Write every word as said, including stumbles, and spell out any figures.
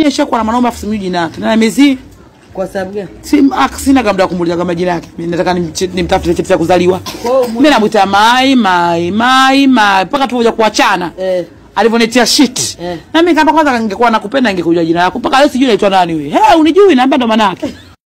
nishakuwa na mwanaume afu simjui jina lake. Na miezi kwa sababu gani? Si sina kama kumuuliza kama jina lake. Mimi nataka nimtafute cheti cha kuzaliwa. Mimi namuita Mai Mai Mai Mai mpaka tuoja kuachana. Eh. Alivyonetia shit. Eh. Na mimi kama kwanza ningekuwa nakupenda ningekujua jina lako. Mpaka leo sijui naitwa nani wewe. Hey, unijui naambia ndo maana yake.